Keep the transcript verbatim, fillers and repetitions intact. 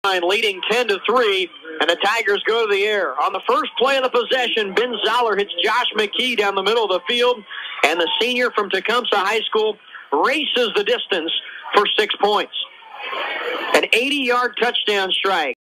Leading ten to three, and the Tigers go to the air. On the first play of the possession, Ben Zoeller hits Josh McKee down the middle of the field, and the senior from Tecumseh High School races the distance for six points. An eighty-yard touchdown strike.